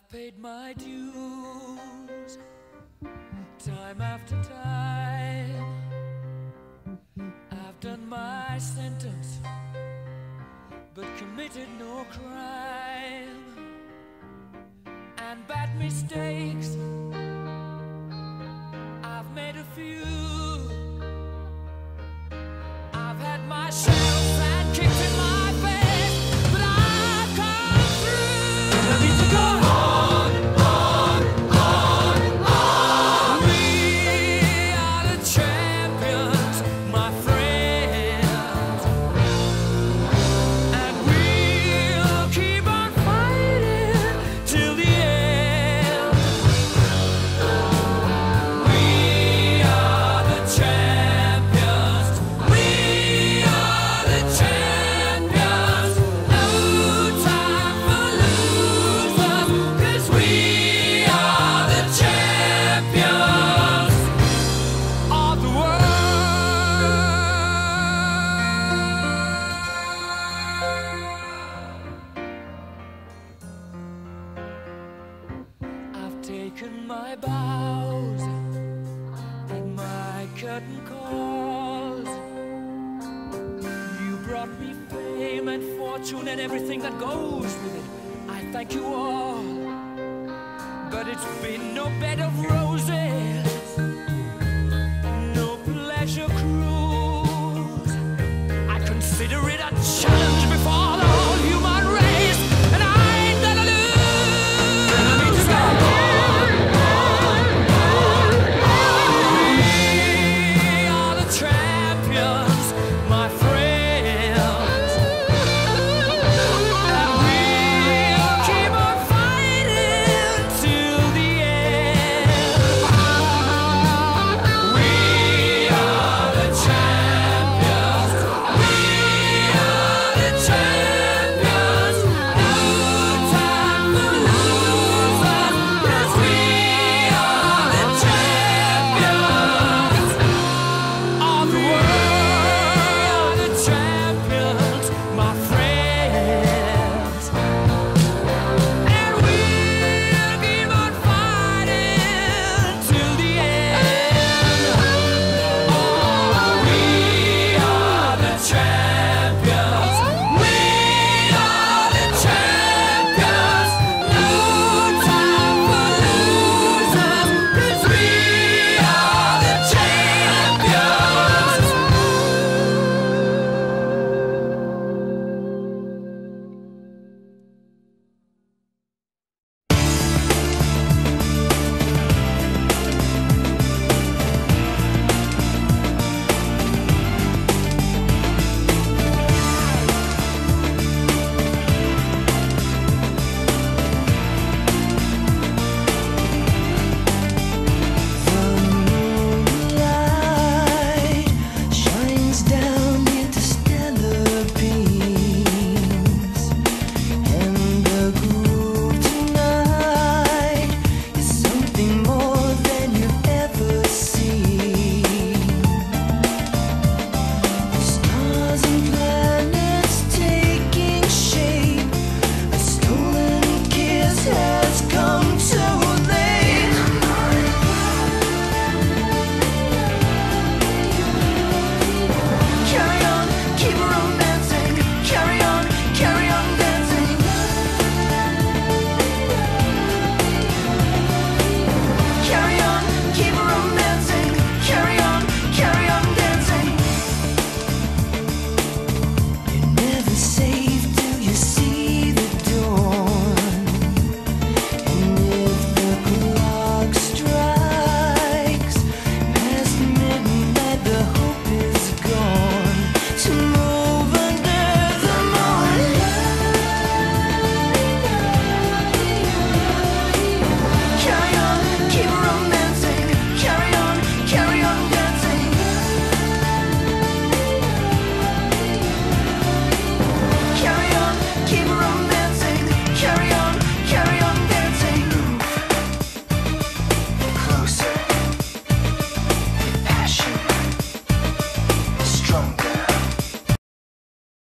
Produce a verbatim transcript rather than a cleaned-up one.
paid my dues time after time. I've done my sentence, but committed no crime. And bad mistakes, I've made a few. I've had my shells and kicked in my face, but I've come through. I need to go on, on, on, on. We are the champions, my friends, and we'll keep on fighting till the end. We are the champions. We are the champions. No time for losers, 'cause we are the champions of the world. I've taken my bows and my curtain calls. You brought me fame and fortune and everything that goes with it. I thank you all, but it's been no bed of roses.